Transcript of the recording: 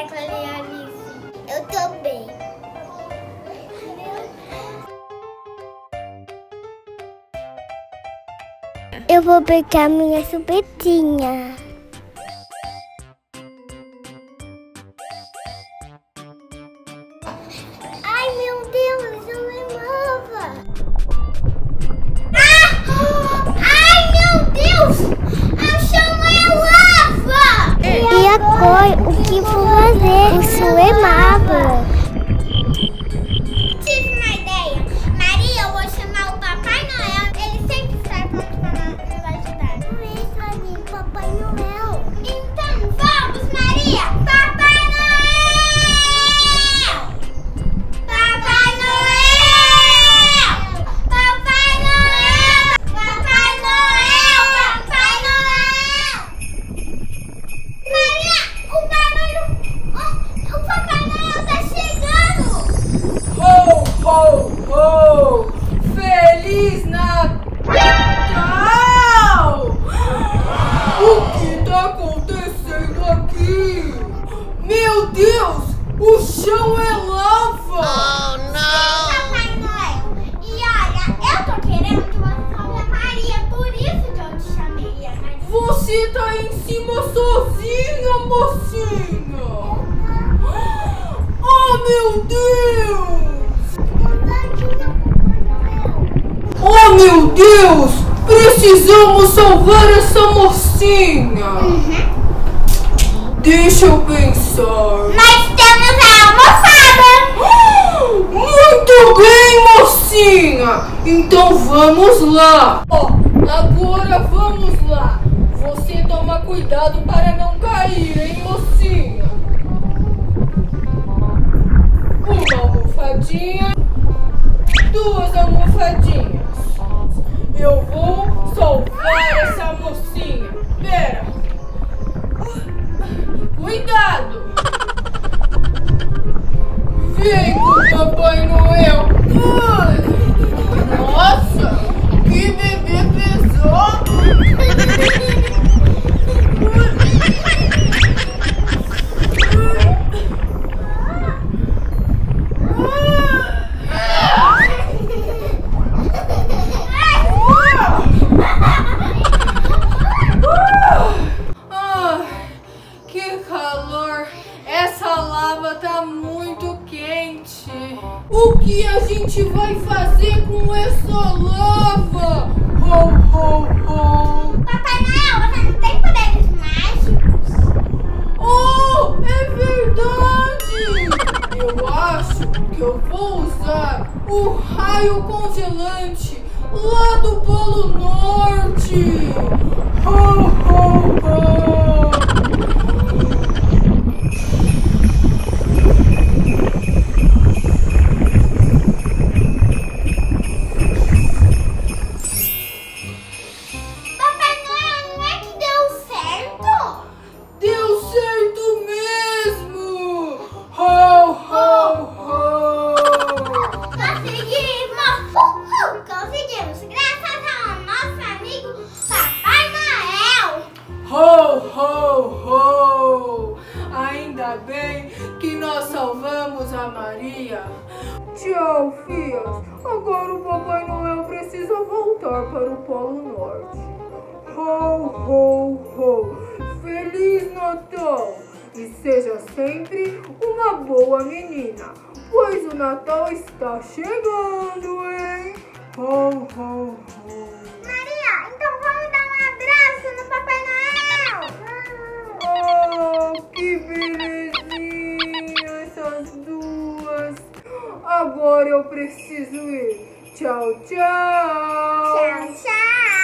obrigada, Clarice. Eu tô bem. Eu vou pegar minha chupetinha. Ai, meu Deus, eu levava. Ai, meu Deus, a chama é lava. E agora, o que vou fazer? O senhor é lava. Tive uma ideia. Maria, eu vou chamar o Papai Noel. Ele sempre está pronto para nos ajudar. Não é isso ali, Papai Noel. Então vamos, Maria. Papai Noel! Papai Noel! Papai Noel! Papai Noel! Papai Noel! Maria, o barulho... O Papai Noel tá chegando! Ho, ho, ho! Feliz Natal! O que tá acontecendo aqui? Meu Deus! O chão é lava! Papai Noel. E olha, eu tô querendo que você salve a Maria, por isso que eu te chamei, a Maria. Você tá em cima sozinha, mocinha! Oh, meu Deus! Oh, meu Deus! Precisamos salvar essa mocinha! Deixa eu pensar. Nós temos a almofada! Muito bem, mocinha! Então vamos lá! Ó, agora vamos lá! Você toma cuidado para não cair, hein, mocinha? Uma almofadinha, duas almofadinhas. Eu vou salvar essa mocinha. Pera! Cuidado! Vem com o Papai Noel! Ai, nossa! Que bebê pesado! Ai, que calor! Essa lava tá muito quente! O que a gente vai fazer com essa lava? Ho, ho, ho! Papai Noel, você não tem poderes mágicos? Oh, é verdade! Eu acho que eu vou usar o raio congelante lá do Polo Norte! Ho, ho, ho! Papai Noel, não é que deu certo? Deu certo mesmo! Ho, ho, ho! Conseguimos! Conseguimos! Graças ao nosso amigo Papai Noel! Ho, ho, ho! Ainda bem que nós salvamos a Maria. Tchau, filhas. Agora o Papai Noel precisa voltar para o Polo Norte. Ho, ho, ho! Feliz Natal! E seja sempre uma boa menina, pois o Natal está chegando, hein? Ho, ho, ho! Maria, então vamos dar um abraço no Papai Noel! Oh, que belezinha essas duas! Agora eu preciso ir. Tchau, tchau! Tchau, tchau!